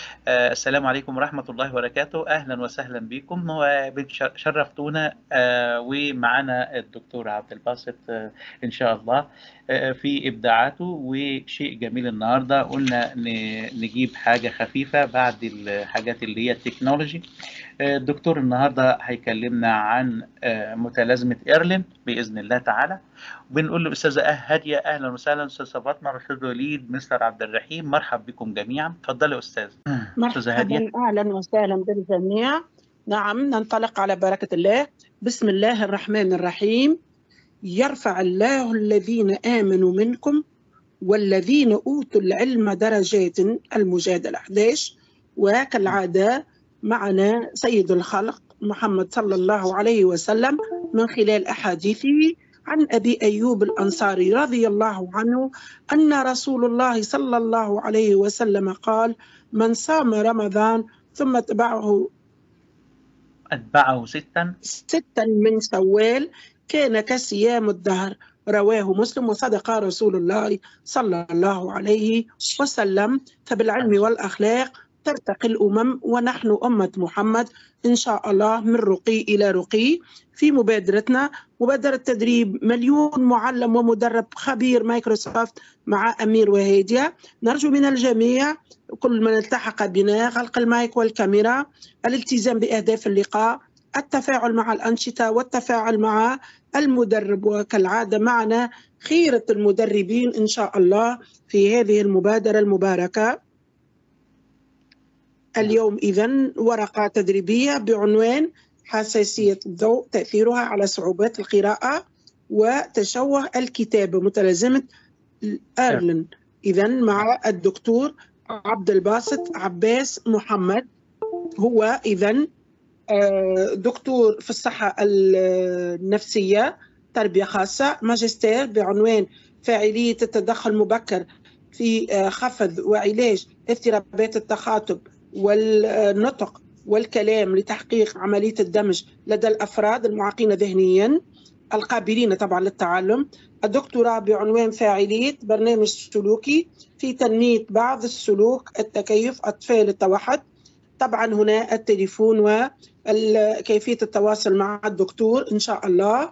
السلام عليكم ورحمة الله وبركاته. أهلا وسهلا بكم وشرفتونا، ومعنا الدكتور عبد الباسط إن شاء الله في إبداعاته. وشيء جميل النهاردة قلنا نجيب حاجة خفيفة بعد الحاجات اللي هي التكنولوجي. الدكتور النهاردة هيكلمنا عن متلازمة إيرلين بإذن الله تعالى. وبنقول له أستاذة هادية أهلا وسهلا، أستاذ فاطمة، أستاذ وليد، مستر عبد الرحيم، مرحب بكم جميعا. اتفضلي يا أستاذ. أستاذة هادية. مرحبا، أهلا وسهلا بالجميع. نعم، ننطلق على بركة الله. بسم الله الرحمن الرحيم. يرفع الله الذين آمنوا منكم والذين أوتوا العلم درجات. المجادلة 11. وكالعادة معنا سيد الخلق محمد صلى الله عليه وسلم من خلال أحاديثه عن أبي أيوب الأنصاري رضي الله عنه أن رسول الله صلى الله عليه وسلم قال: من صام رمضان ثم أتبعه ستا من شوال كان كصيام الدهر. رواه مسلم. وصدق رسول الله صلى الله عليه وسلم. فبالعلم والأخلاق ترتقي الأمم، ونحن أمة محمد إن شاء الله من رقي إلى رقي. في مبادرتنا مبادرة تدريب مليون معلم ومدرب خبير مايكروسوفت مع أمير وهادية. نرجو من الجميع كل من التحق بنا غلق المايك والكاميرا، الالتزام بأهداف اللقاء، التفاعل مع الأنشطة والتفاعل مع المدرب. وكالعادة معنا خيرة المدربين إن شاء الله في هذه المبادرة المباركة. اليوم إذن ورقة تدريبية بعنوان حساسية الضوء، تأثيرها على صعوبات القراءة وتشوه الكتابة، متلازمة إيرلين. إذن مع الدكتور عبد الباسط عباس محمد. هو إذن دكتور في الصحة النفسية، تربية خاصة، ماجستير بعنوان فاعلية التدخل المبكر في خفض وعلاج اضطرابات التخاطب والنطق والكلام لتحقيق عملية الدمج لدى الأفراد المعاقين ذهنيا القابلين طبعا للتعلم. الدكتوراه بعنوان فاعلية برنامج سلوكي في تنمية بعض السلوك التكيف أطفال التوحد. طبعا هنا التليفون وكيفية التواصل مع الدكتور إن شاء الله.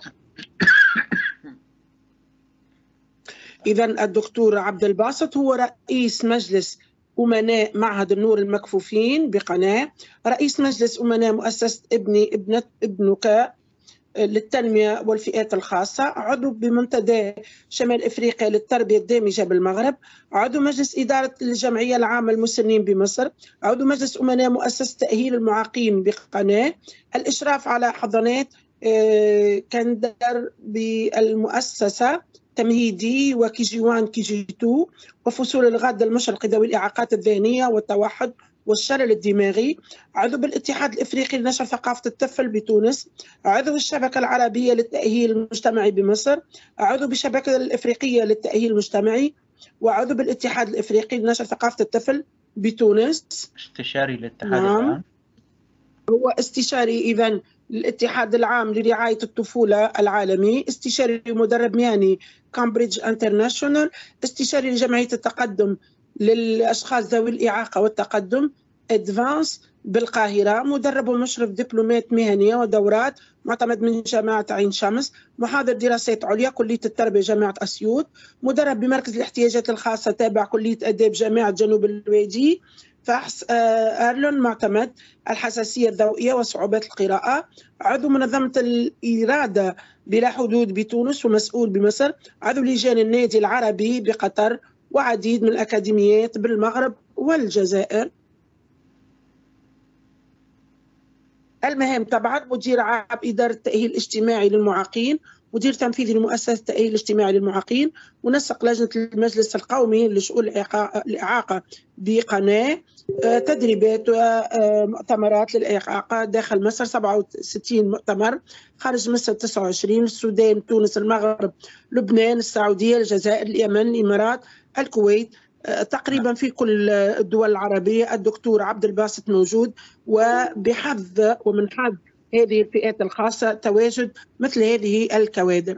إذن الدكتور عبد الباسط هو رئيس مجلس أمناء معهد النور المكفوفين بقناة، رئيس مجلس أمناء مؤسسة ابنك للتنمية والفئات الخاصة، عضو بمنتدى شمال إفريقيا للتربية الدامجة بالمغرب، عضو مجلس إدارة الجمعية العامة للمسنين بمصر، عضو مجلس أمناء مؤسسة تأهيل المعاقين بقناة، الإشراف على حضانات كندر بالمؤسسة تمهيدي وكي جي 1 كي جي 2 وفصول الغد المشرقي ذوي الإعاقات الذهنية والتوحد والشلل الدماغي، عضو بالاتحاد الإفريقي لنشر ثقافة الطفل بتونس، عضو الشبكة العربية للتأهيل المجتمعي بمصر، عضو بالشبكة الإفريقية للتأهيل المجتمعي، وعضو بالاتحاد الإفريقي لنشر ثقافة الطفل بتونس. استشاري للاتحاد العام. هو استشاري إذن الاتحاد العام لرعاية الطفولة العالمي، استشاري مدرب مهني كامبريدج انترناشونال، استشاري لجمعية التقدم للأشخاص ذوي الإعاقة والتقدم أدفانس بالقاهرة، مدرب ومشرف دبلومات مهنية ودورات، معتمد من جامعة عين شمس، محاضر دراسات عليا كلية التربية جامعة أسيوط، مدرب بمركز الاحتياجات الخاصة تابع كلية آداب جامعة جنوب الوادي، فحص إيرلين معتمد الحساسية الضوئية وصعوبات القراءة، عضو منظمة الإرادة بلا حدود بتونس ومسؤول بمصر، عضو لجان النادي العربي بقطر، وعديد من الأكاديميات بالمغرب والجزائر. المهام طبعا مدير عام إدارة التأهيل الاجتماعي للمعاقين، مدير تنفيذي لمؤسسة التأهيل الاجتماعي للمعاقين، منسق لجنة المجلس القومي لشؤون الإعاقة بقناة، تدريبات ومؤتمرات للإعاقة داخل مصر 67 مؤتمر، خارج مصر 29، السودان، تونس، المغرب، لبنان، السعودية، الجزائر، اليمن، الإمارات، الكويت، تقريبا في كل الدول العربية. الدكتور عبد الباسط موجود، وبحظ ومن حظ هذه الفئات الخاصة تواجد مثل هذه الكوادر.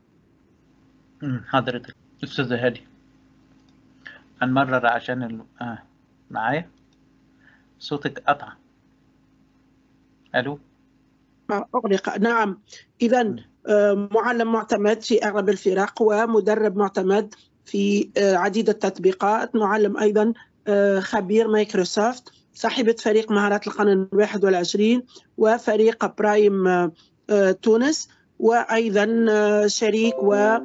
حضرتك أستاذة هادي هنمرر عشان معايا صوتك قطع. الو. أغلق. نعم، إذا معلم معتمد في أغلب الفرق ومدرب معتمد في عديد التطبيقات، معلم أيضا خبير مايكروسوفت، صاحبة فريق مهارات القرن 21 وفريق برايم تونس، وأيضا شريك و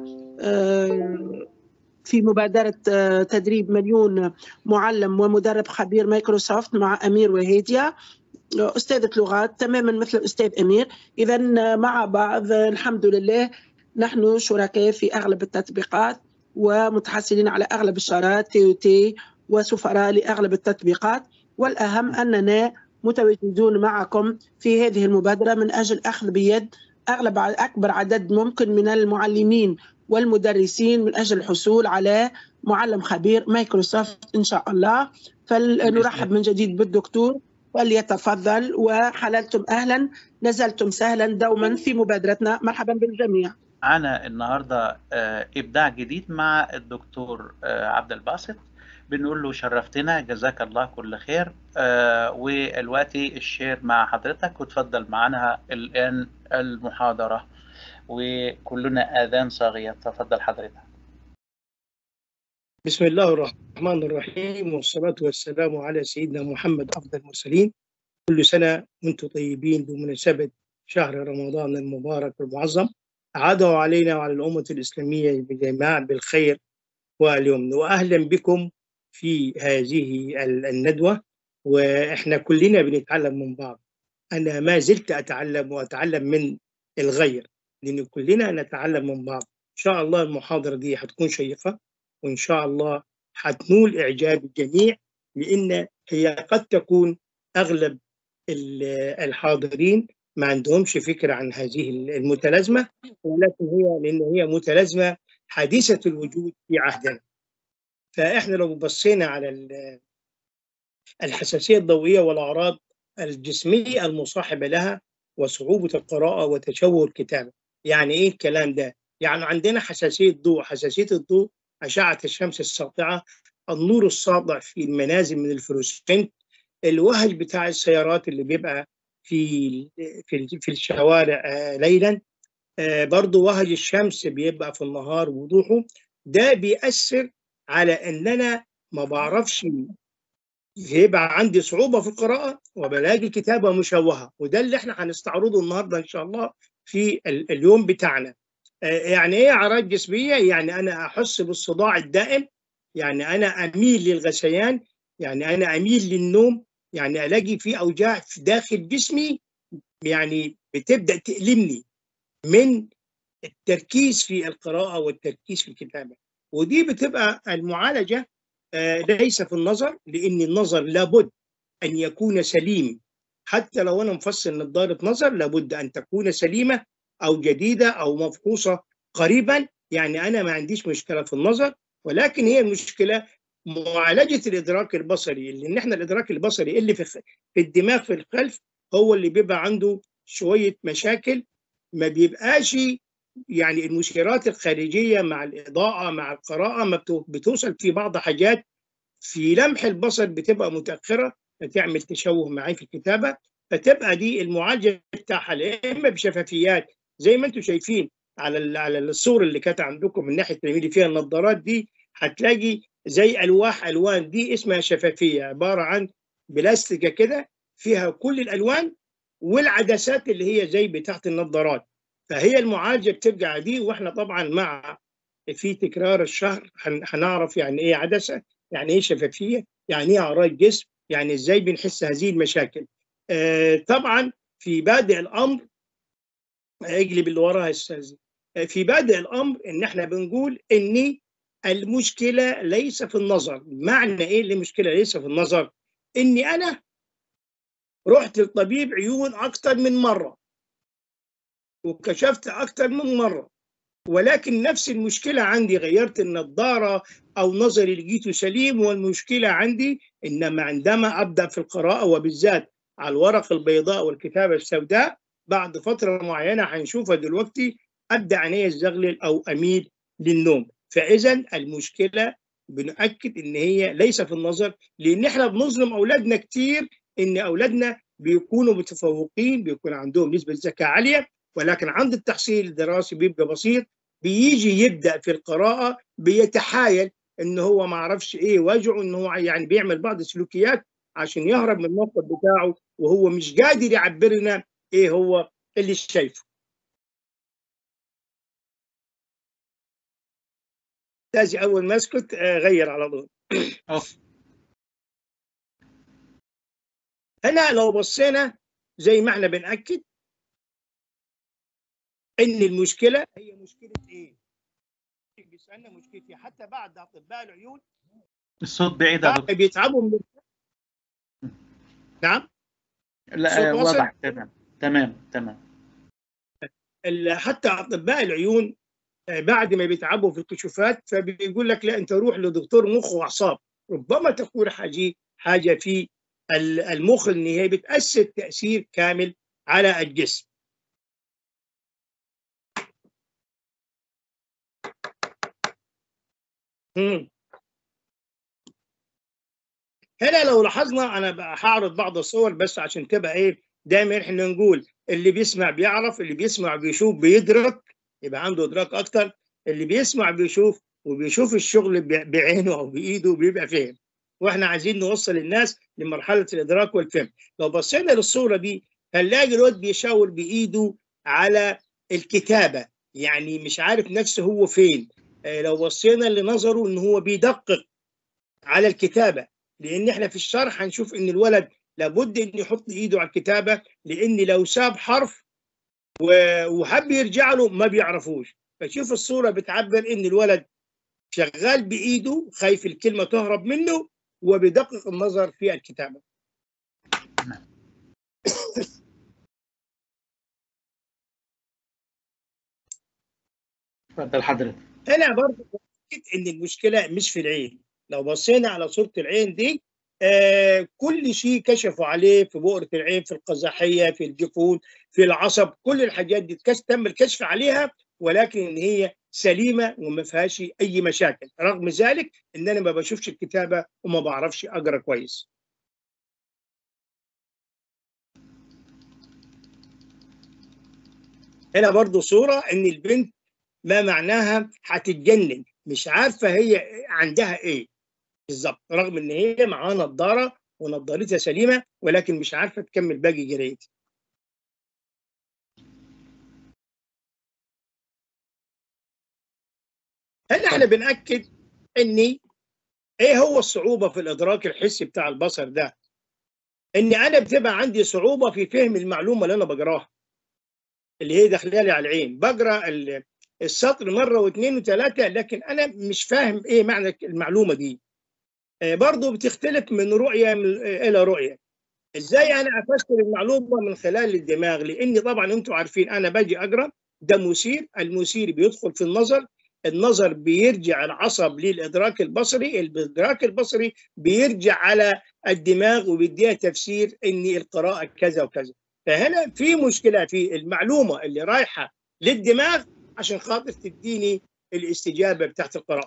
في مبادرة تدريب مليون معلم ومدرب خبير مايكروسوفت مع أمير وهيديا، أستاذة لغات تماما مثل الأستاذ أمير. إذا مع بعض الحمد لله نحن شركاء في أغلب التطبيقات ومتحصلين على أغلب الشارات TOT وسفراء لأغلب التطبيقات، والأهم أننا متواجدون معكم في هذه المبادرة من أجل أخذ بيد أكبر عدد ممكن من المعلمين والمدرسين من أجل الحصول على معلم خبير مايكروسوفت إن شاء الله. فنرحب من جديد بالدكتور، وليتفضل. وحللتم أهلا، نزلتم سهلا دوما في مبادرتنا. مرحبا بالجميع. معنا النهارده إبداع جديد مع الدكتور عبد الباسط، بنقول له شرفتنا، جزاك الله كل خير. ودلوقتي الشير مع حضرتك، وتفضل معنا الآن المحاضرة، وكلنا آذان صاغية. تفضل حضرتك. بسم الله الرحمن الرحيم، والصلاة والسلام على سيدنا محمد أفضل المرسلين. كل سنة وأنتم طيبين بمناسبة شهر رمضان المبارك المعظم، أعاده علينا وعلى الأمة الإسلامية بجماع بالخير واليمن. وأهلا بكم في هذه الندوة، وإحنا كلنا بنتعلم من بعض. أنا ما زلت أتعلم وأتعلم من الغير، لأن كلنا نتعلم من بعض. إن شاء الله المحاضرة دي هتكون شيقة، وإن شاء الله هتنول إعجاب الجميع، لأن هي قد تكون أغلب الحاضرين ما عندهمش فكرة عن هذه المتلازمة، ولكن لأن هي متلازمة حديثة الوجود في عهدنا. فإحنا لو بصينا على الحساسية الضوئية والأعراض الجسمية المصاحبة لها وصعوبة القراءة وتشوه الكتابة، يعني إيه الكلام ده؟ يعني عندنا حساسية ضوء. حساسية الضوء أشعة الشمس الساطعة، النور الساطع في المنازل من الفلوسفنت، الوهج بتاع السيارات اللي بيبقى في الشوارع ليلا، برضو وهج الشمس بيبقى في النهار وضوحه. ده بيأثر على أن أنا ما بعرفش، يبقى عندي صعوبة في القراءة وبلاقي كتابة مشوهة. وده اللي احنا هنستعرضه النهاردة إن شاء الله في اليوم بتاعنا. يعني ايه أعراض جسمية؟ يعني أنا أحس بالصداع الدائم، يعني أنا أميل للغثيان، يعني أنا أميل للنوم، يعني ألاقي في أوجاع في داخل جسمي، يعني بتبدأ تألمني من التركيز في القراءة والتركيز في الكتابة. ودي بتبقى المعالجة ليس في النظر، لأن النظر لابد أن يكون سليم. حتى لو أنا مفصل نظارة نظر لابد أن تكون سليمة أو جديدة أو مفحوصة قريبا. يعني أنا ما عنديش مشكلة في النظر، ولكن هي المشكلة معالجة الإدراك البصري، لأن إحنا الإدراك البصري اللي في الدماغ في الخلف هو اللي بيبقى عنده شوية مشاكل، ما بيبقاش يعني المشيرات الخارجية مع الإضاءة مع القراءة ما بتوصل في بعض حاجات في لمح البصر بتبقى متأخرة، فتعمل تشوه معي في الكتابة. فتبقى دي المعالجة بتاعها يا إما بشفافيات زي ما أنتم شايفين على الصور اللي كانت عندكم من ناحية اليمين فيها النظارات دي، هتلاقي زي ألواح ألوان، دي اسمها شفافية، عبارة عن بلاستيكة كده فيها كل الألوان والعدسات اللي هي زي بتاعت النظارات. فهي المعالجة بتبقى دي. وإحنا طبعا مع في تكرار الشهر هنعرف يعني إيه عدسة، يعني ايه شفافيه، يعني ايه اعراض جسم، يعني ازاي بنحس هذه المشاكل. طبعا في بادئ الامر، اقلب اللي وراها استاذ، في بادئ الامر ان احنا بنقول ان المشكله ليس في النظر. معنى ايه المشكله ليس في النظر؟ اني انا رحت للطبيب عيون اكثر من مره وكشفت اكثر من مره، ولكن نفس المشكلة عندي، غيرت النظارة أو نظري لقيته سليم، والمشكلة عندي إنما عندما أبدأ في القراءة وبالذات على الورق البيضاء والكتابة السوداء بعد فترة معينة هنشوفها دلوقتي أبدأ عيني الزغلل أو أميل للنوم. فإذا المشكلة بنؤكد إن هي ليس في النظر، لأن إحنا بنظلم أولادنا كتير ان اولادنا بيكونوا متفوقين، بيكون عندهم نسبه ذكاء عاليه، ولكن عند التحصيل الدراسي بيبقى بسيط، بيجي يبدا في القراءه بيتحايل ان هو ما اعرفش ايه وجعه، ان هو يعني بيعمل بعض السلوكيات عشان يهرب من الموقف بتاعه، وهو مش قادر يعبر لنا ايه هو اللي شايفه. تاجي اول ما اسكت غير على طول. هنا لو بصينا زي ما احنا بنأكد ان المشكله هي مشكله ايه؟ بيسالنا مشكلتي حتى بعد اطباء العيون الصوت بعيد يا دكتور. بيتعبوا من. نعم. لا واضح. تمام تمام تمام. حتى اطباء العيون بعد ما بيتعبوا في الكشوفات فبيقول لك لا انت روح لدكتور مخ واعصاب، ربما تكون حاجه في المخ ان هي بتاثر تاثير كامل على الجسم. هنا لو لاحظنا انا هعرض بعض الصور بس عشان تبقى ايه، دايما احنا نقول اللي بيسمع بيعرف، اللي بيسمع بيشوف بيدرك، يبقى عنده ادراك اكتر، اللي بيسمع بيشوف وبيشوف الشغل بعينه او بايده بيبقى فاهم، واحنا عايزين نوصل الناس لمرحله الادراك والفهم. لو بصينا للصوره دي هنلاقي الواد بيشاور بايده على الكتابه، يعني مش عارف نفسه هو فين. لو بصينا لنظره ان هو بيدقق على الكتابه، لان احنا في الشرح هنشوف ان الولد لابد ان يحط ايده على الكتابه، لان لو ساب حرف وحب يرجع له ما بيعرفوش. فشوف الصوره بتعبر ان الولد شغال بايده، خايف الكلمه تهرب منه وبيدقق النظر في الكتابه. اتفضل حضرتك. هنا برضه ان المشكله مش في العين. لو بصينا على صوره العين دي كل شيء كشفوا عليه في بؤرة العين، في القزحية، في الجفون، في العصب، كل الحاجات دي تم الكشف عليها، ولكن إن هي سليمة وما فيهاش أي مشاكل. رغم ذلك إن أنا ما بشوفش الكتابة وما بعرفش أقرأ كويس. هنا برضو صورة إن البنت ما معناها هتتجنن، مش عارفة هي عندها إيه بالظبط، رغم ان هي معاها نظاره ونظارتها سليمه، ولكن مش عارفه تكمل باقي قرايتها. هنا احنا بنأكد ان ايه هو الصعوبه في الادراك الحسي بتاع البصر ده، ان انا بتبقى عندي صعوبه في فهم المعلومه اللي انا بقراها، اللي هي داخله لي على العين. بقرا السطر مره واثنين وثلاثه، لكن انا مش فاهم ايه معنى المعلومه دي. برضه بتختلف من رؤيه الى رؤيه. ازاي انا افسر المعلومه من خلال الدماغ؟ لاني طبعا انتم عارفين انا باجي اقرا، ده مثير، المثير بيدخل في النظر، النظر بيرجع العصب للادراك البصري، الادراك البصري بيرجع على الدماغ وبيديها تفسير ان القراءه كذا وكذا. فهنا في مشكله في المعلومه اللي رايحه للدماغ عشان خاطر تديني الاستجابه بتاعت القراءه.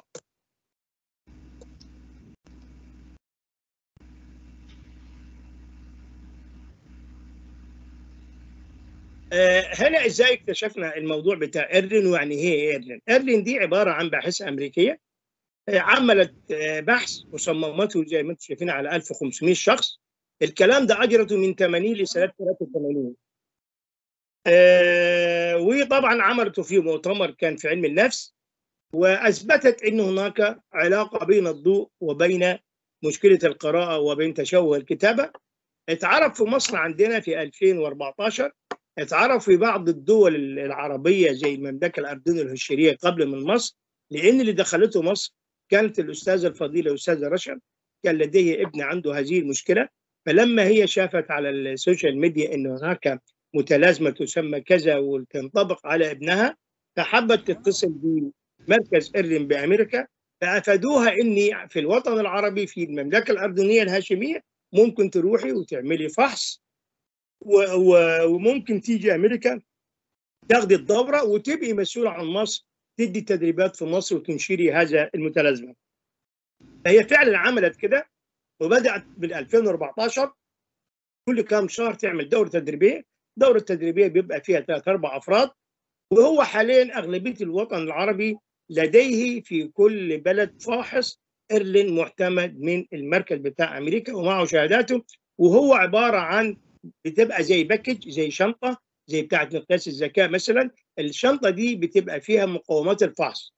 هنا ازاي اكتشفنا الموضوع بتاع ايرلين ويعني ايه ايرلين؟ ايرلين دي عباره عن باحثه امريكيه عملت بحث وصممته زي ما انتم شايفين على 1500 شخص. الكلام ده اجرته من 80 لسنه 83. وطبعا عملته في مؤتمر كان في علم النفس، واثبتت ان هناك علاقه بين الضوء وبين مشكله القراءه وبين تشوه الكتابه. اتعرف في مصر عندنا في 2014، اتعرف في بعض الدول العربية زي المملكة الأردنية الهشرية قبل من مصر، لأن اللي دخلته مصر كانت الأستاذة الفضيلة الأستاذة رشا، كان لديه ابن عنده هذه المشكلة. فلما هي شافت على السوشيال ميديا أن هناك متلازمة تسمى كذا وتنطبق على ابنها، فحبت تتصل بمركز إيرلين بأمريكا، فأفادوها أني في الوطن العربي في المملكة الأردنية الهاشمية ممكن تروحي وتعملي فحص وممكن تيجي امريكا تاخدي الدوره وتبقي مسؤوله عن مصر، تدي تدريبات في مصر وتنشري هذا المتلازمه. فهي فعلا عملت كده، وبدات من 2014 كل كام شهر تعمل دورة تدريبية. دورة تدريبية بيبقى فيها 3-4 أفراد. وهو حاليا أغلبية الوطن العربي لديه في كل بلد فاحص إيرلين معتمد من المركز بتاع أمريكا ومعه شهاداته. وهو عبارة عن بتبقى زي باكج، زي شنطة، زي بتاعة مقياس الذكاء مثلا. الشنطة دي بتبقى فيها مقومات الفحص.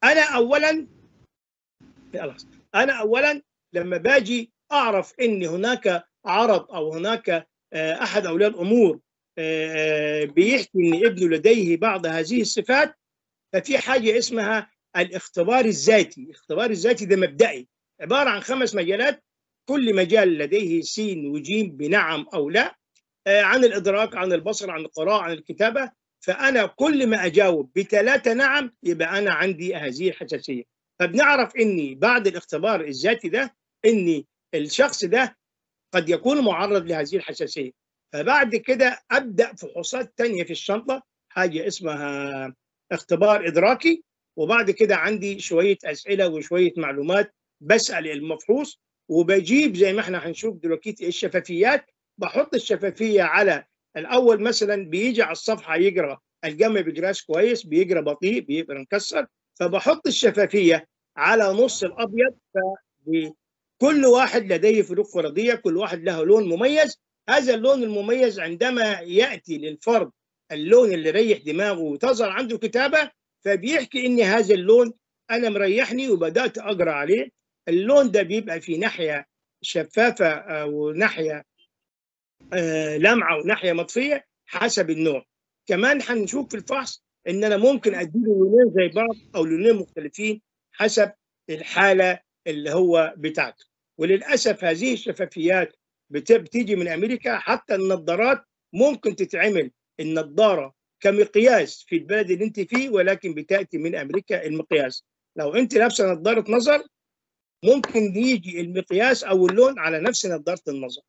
أنا أولا لما باجي أعرف إن هناك عرض أو هناك أحد أولياء الأمور بيحكي إن ابنه لديه بعض هذه الصفات، ففي حاجة اسمها الاختبار الذاتي. الاختبار الذاتي ده مبدئي عبارة عن 5 مجالات، كل مجال لديه س وجيم بنعم أو لا، عن الإدراك، عن البصر، عن القراءة، عن الكتابة. فأنا كل ما أجاوب ب3 نعم يبقى أنا عندي هذه الحساسية. فبنعرف إني بعد الاختبار الذاتي ده إني الشخص ده قد يكون معرض لهذه الحساسية. فبعد كده أبدأ فحوصات تانية في الشنطة، حاجة اسمها اختبار إدراكي. وبعد كده عندي شوية أسئلة وشوية معلومات بسأل المفحوص، وبجيب زي ما احنا هنشوف دلوقتي الشفافيات. بحط الشفافية على الأول، مثلا بيجي على الصفحة يقرأ، الجا ما بيقراش كويس، بيقرأ بطيء، بيقرأ مكسر. فبحط الشفافية على نص الأبيض. كل واحد لديه فروق فردية، كل واحد له لون مميز. هذا اللون المميز عندما يأتي للفرد اللون اللي ريح دماغه وتظهر عنده كتابة، فبيحكي إن هذا اللون أنا مريحني وبدأت أقرأ عليه. اللون ده بيبقى في ناحية شفافة وناحية لمعة وناحية مطفية حسب النوع. كمان هنشوف في الفحص إن أنا ممكن أديله لونين زي بعض أو لونين مختلفين حسب الحالة اللي هو بتاعته. وللأسف هذه الشفافيات بتيجي من أمريكا. حتى النظارات ممكن تتعمل النظارة كمقياس في البلد اللي انت فيه، ولكن بتأتي من أمريكا المقياس. لو انت لابسه نظارة نظر ممكن يجي المقياس أو اللون على نفس نظارة النظر.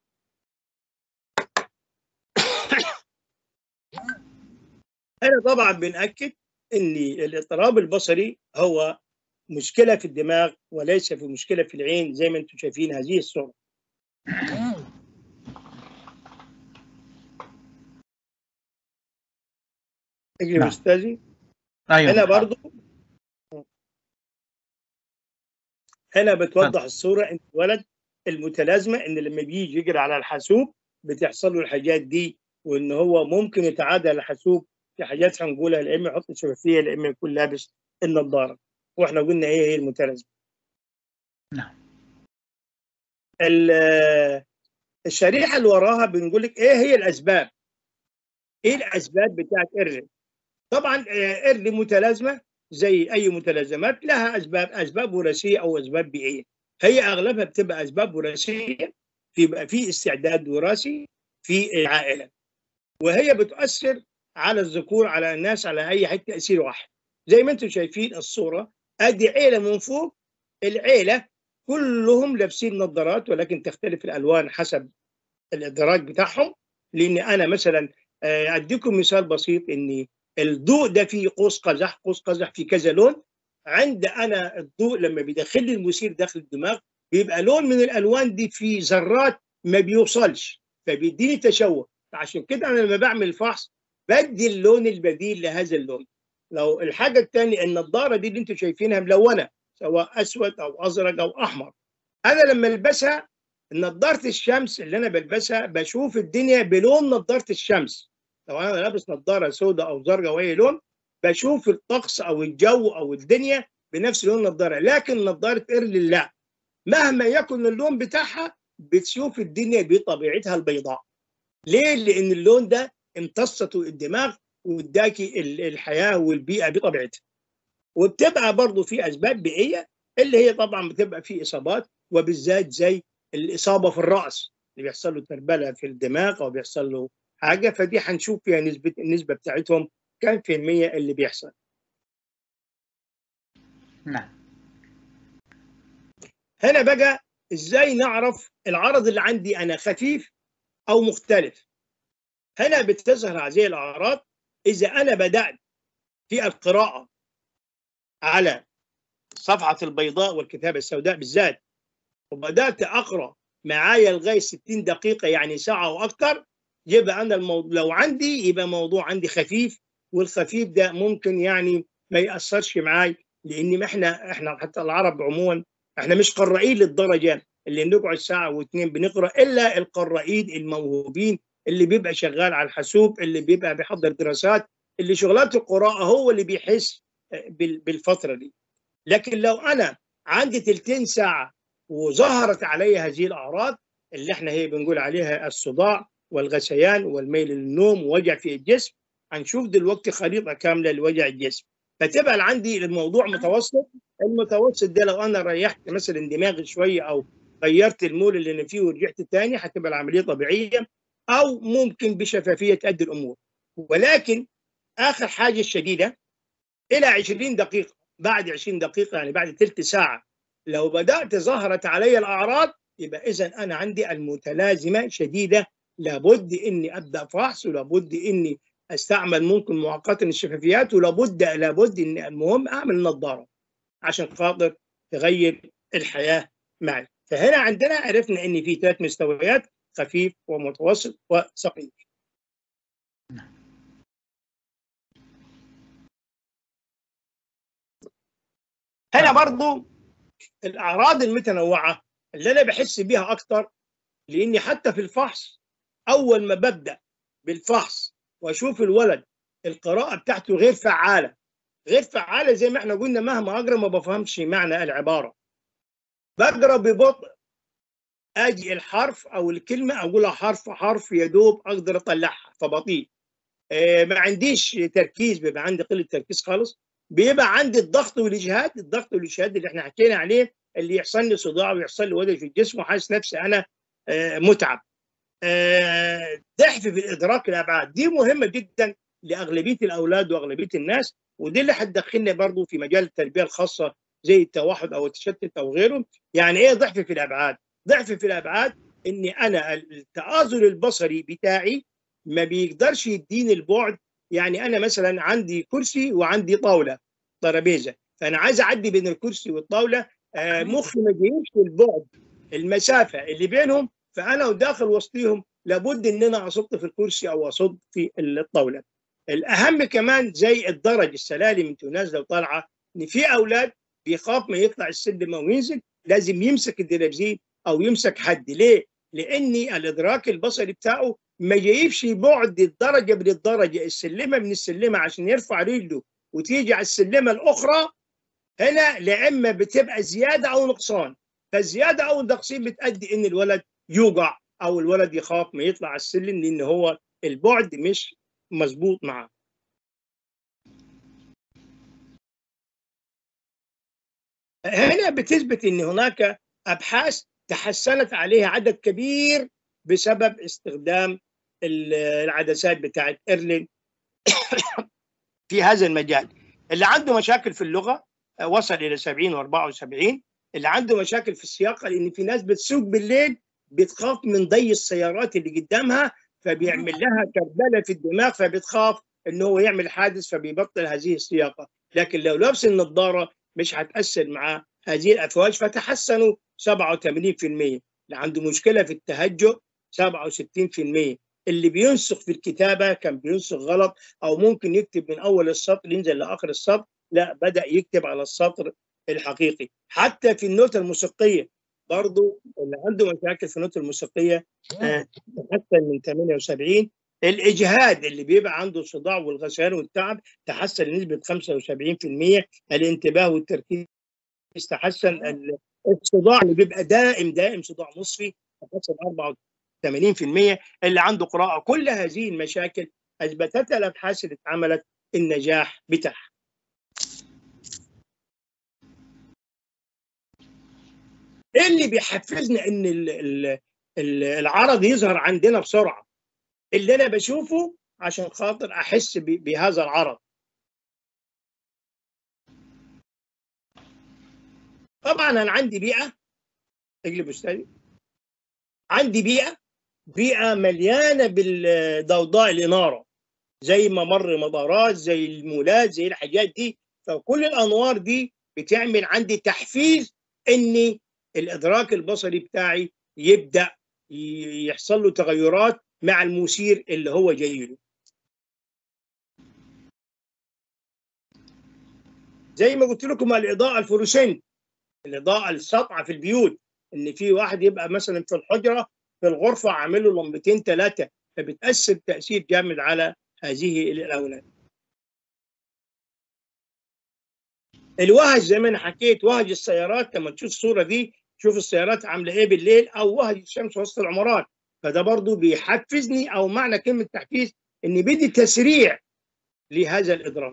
هنا طبعا بنأكد ان الاضطراب البصري هو مشكلة في الدماغ وليس في مشكلة في العين زي ما انتم شايفين هذه الصورة. اجري استاذي. ايوه هنا برضو هنا بتوضح الصورة ان الولد المتلازمة ان لما بيجي يجري على الحاسوب بتحصل له الحاجات دي، وان هو ممكن يتعادى الحاسوب في حاجات هنقولها، لا اما يحط شفافية لا اما يكون لابس النظارة. واحنا قلنا ايه هي المتلازمة. نعم. الشريحة اللي وراها بنقول لك ايه هي الاسباب. ايه الاسباب بتاعت ايرلي؟ طبعا ايرلي متلازمة زي اي متلازمات لها اسباب وراثية او اسباب بيئية. هي اغلبها بتبقى اسباب وراثية، بيبقى في استعداد وراثي في العائلة، وهي بتؤثر على الذكور، على الناس، على اي حاجة تأثير واحد. زي ما انتم شايفين الصورة، ادي عيلة من فوق. العيلة كلهم لابسين نظارات ولكن تختلف الالوان حسب الادراج بتاعهم. لان انا مثلا اديكم مثال بسيط، ان الضوء ده فيه قوس قزح، قوس قزح في كذا لون. عند انا الضوء لما بيدخل لي المثير داخل الدماغ بيبقى لون من الالوان دي في ذرات ما بيوصلش، فبيديني تشوه. فعشان كده انا لما بعمل الفحص بدي اللون البديل لهذا اللون. لو الحاجه الثانيه النظاره دي اللي انتم شايفينها ملونه سواء اسود او ازرق او احمر، انا لما البسها نظاره الشمس اللي انا بلبسها بشوف الدنيا بلون نظاره الشمس. لو انا لابس نظاره سوداء او زرقاء واي لون بشوف الطقس او الجو او الدنيا بنفس لون النظاره. لكن نظاره ايرلي لا، مهما يكن اللون بتاعها بتشوف الدنيا بطبيعتها البيضاء. ليه؟ لان اللون ده امتصته الدماغ واداكي الحياه والبيئه بطبيعتها. وبتبقى برضه في اسباب بيئيه اللي هي طبعا بتبقى في اصابات، وبالذات زي الاصابه في الراس اللي بيحصل له تربله في الدماغ او بيحصل له حاجه، فدي هنشوف فيها النسبه بتاعتهم كام في المية اللي بيحصل. نعم. هنا بقى ازاي نعرف العرض اللي عندي انا خفيف او مختلف. هنا بتظهر هذه الاعراض اذا انا بدات في القراءه على صفحه البيضاء والكتابه السوداء بالذات، وبدات اقرا معايا لغايه 60 دقيقه يعني ساعه واكثر، يبقى انا لو عندي يبقى موضوع عندي خفيف، والخفيف ده ممكن يعني ما ياثرش معاي، لان ما احنا حتى العرب عموما احنا مش قرائين للدرجه اللي نقعد ساعه واثنين بنقرا، الا القرائين الموهوبين اللي بيبقى شغال على الحاسوب، اللي بيبقى بيحضر دراسات، اللي شغلات القراءه هو اللي بيحس بالفتره دي. لكن لو انا عندي تلتين ساعه وظهرت علي هذه الاعراض اللي احنا هي بنقول عليها الصداع والغثيان والميل للنوم ووجع في الجسم، هنشوف دلوقتي خريطه كامله لوجع الجسم. فتبقى عندي الموضوع متوسط. المتوسط ده لو انا ريحت مثلا دماغي شويه او غيرت المول اللي انا فيه ورجعت تاني، هتبقى العمليه طبيعيه، او ممكن بشفافيه تؤدي الامور. ولكن اخر حاجه الشديده الى 20 دقيقه، بعد 20 دقيقه يعني بعد ثلث ساعه لو بدات ظهرت علي الاعراض، يبقى اذا انا عندي المتلازمه شديده، لابد اني ابدا فحص، ولابد اني استعمل ممكن مؤقتا الشفافيات، ولابد ان المهم اعمل نظاره عشان خاطر تغير الحياه معي. فهنا عندنا عرفنا ان في 3 مستويات: خفيف ومتوسط وثقيل. هنا برضو الاعراض المتنوعه اللي انا بحس بيها اكتر، لاني حتى في الفحص اول ما ببدا بالفحص واشوف الولد القراءه بتاعته غير فعاله، غير فعاله زي ما احنا قلنا، مهما اقرا ما بفهمش معنى العباره، بقرا ببطء، اجي الحرف او الكلمه اقولها حرف حرف يا دوب اقدر اطلعها، فبطيء. ما عنديش تركيز، بيبقى عندي قله تركيز خالص، بيبقى عندي الضغط والاجهاد، الضغط والاجهاد اللي احنا حكينا عليه، اللي يحصل لي صداع ويحصل لي وجع في الجسم وحاسس نفسي انا متعب. ضعف في الادراك الابعاد دي مهمه جدا لاغلبيه الاولاد واغلبيه الناس، ودي اللي هتدخلنا برضه في مجال التربيه الخاصه زي التوحد او التشتت او غيره. يعني ايه ضعف في الابعاد؟ ضعف في الابعاد اني انا التآزر البصري بتاعي ما بيقدرش يديني البعد. يعني انا مثلا عندي كرسي وعندي طاوله ترابيزه، فانا عايز اعدي بين الكرسي والطاوله، مخي ما جايش البعد، المسافه اللي بينهم، فانا وداخل وسطيهم لابد ان انا اصد في الكرسي او اصد في الطاوله. الاهم كمان زي الدرج السلالم انتوا نازله وطالعه، ان في اولاد بيخاف ما يطلع السلم او ينزل، لازم يمسك الدرابزين او يمسك حد. ليه؟ لان الادراك البصري بتاعه ما جايبش بعد الدرجه من الدرجه، السلمه من السلمه، عشان يرفع رجله وتيجي على السلمه الاخرى. هنا لا اما بتبقى زياده او نقصان، فالزياده او النقصين بتؤدي ان الولد يوقع او الولد يخاف ما يطلع على السلم، لان هو البعد مش مظبوط معاه. هنا بتثبت ان هناك ابحاث تحسنت عليها عدد كبير بسبب استخدام العدسات بتاعت إيرلين في هذا المجال. اللي عنده مشاكل في اللغه وصل الى 70 و74، اللي عنده مشاكل في السياقه، لان في ناس بتسوق بالليل بتخاف من ضي السيارات اللي قدامها، فبيعمل لها كربله في الدماغ، فبتخاف ان هو يعمل حادث فبيبطل هذه السياقه. لكن لو لابس النظاره مش هتاثر معاه هذه الافواج، فتحسنوا 87%. اللي عنده مشكله في التهجؤ 67%. اللي بينسخ في الكتابه كان بينسخ غلط، او ممكن يكتب من اول السطر ينزل لاخر السطر، لا بدا يكتب على السطر الحقيقي. حتى في النوتة الموسيقيه برضو اللي عنده مشاكل في النوتة الموسيقيه تحسن من 78. الاجهاد اللي بيبقى عنده الصداع والغثيان والتعب تحسن لنسبه 75%. الانتباه والتركيز تحسن. الصداع اللي بيبقى دائم صداع نصفي تحسن 84%. اللي عنده قراءه، كل هذه المشاكل اثبتتها الابحاث اللي اتعملت النجاح بتاعها. ايه اللي بيحفزنا ان العرض يظهر عندنا بسرعه؟ اللي انا بشوفه عشان خاطر احس بهذا العرض. طبعا انا عندي بيئه، اقلب استاذي، عندي بيئه مليانه بالضوضاء الاناره، زي ممر مطارات، زي المولات، زي الحاجات دي. فكل الانوار دي بتعمل عندي تحفيز ان الادراك البصري بتاعي يبدأ يحصل له تغيرات مع المثير اللي هو جاي له. زي ما قلت لكم الإضاءة الفلوسنت، الإضاءة الساطعة في البيوت، إن في واحد يبقى مثلا في الحجرة في الغرفة عامل له لمبتين 3، فبتأثر تأثير جامد على هذه الأولاد. الوهج زي ما أنا حكيت، وهج السيارات، لما تشوف الصورة دي شوف السيارات عاملة إيه بالليل، أو وهج الشمس وسط العمارات، فده برضو بيحفزني، أو معنى كلمة تحفيز إن بدي تسريع لهذا الإدراك.